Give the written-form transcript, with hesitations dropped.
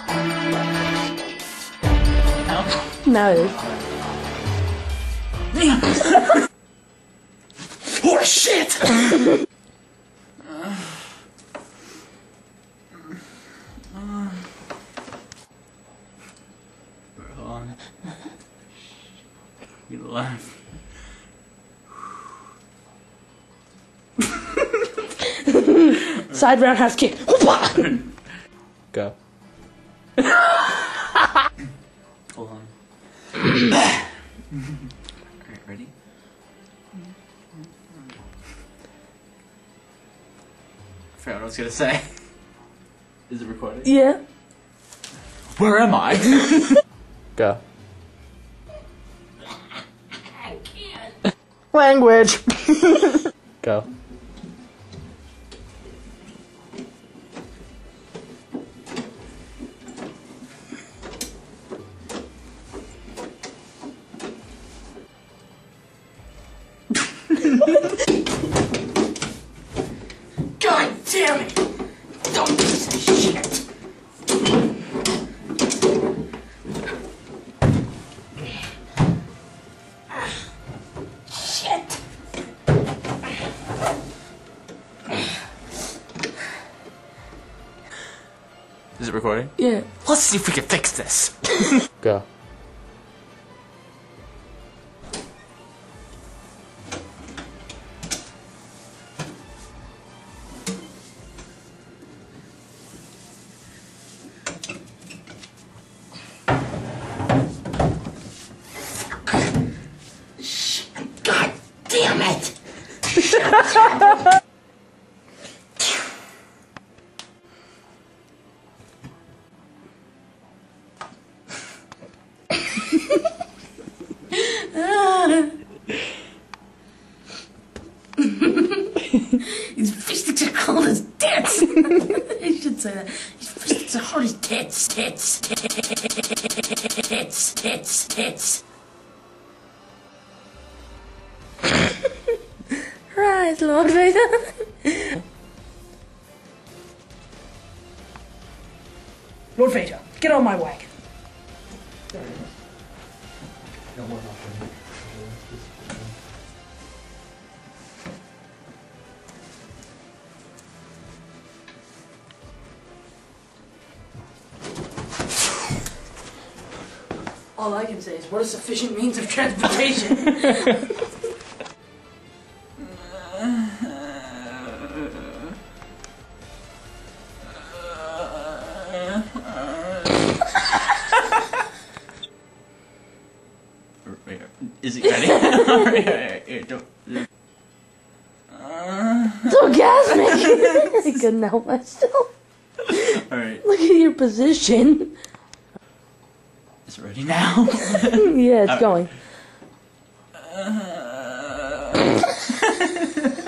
Now it is. Oh shit! Hold on. I'm gonna laugh. Side roundhouse kick. Go. Hold on. Alright, ready? I forgot what I was gonna say. Is it recording? Yeah. Where am I? Go. I can't. Language. Go. God damn it! Don't piece of shit! Shit! Is it recording? Yeah. Let's see if we can fix this. Go. God damn it! His fists are cold as tits. I should say that. His fists are hard as tits. Tits. Tits. Tits. Tits. Right, Lord Vader. Lord Vader, get on my wagon. All I can say is, what a sufficient means of transportation. Is it ready? Alright, don't Orgasmic! I couldn't help myself. Alright. Look at your position. Is it ready now? Yeah, it's going.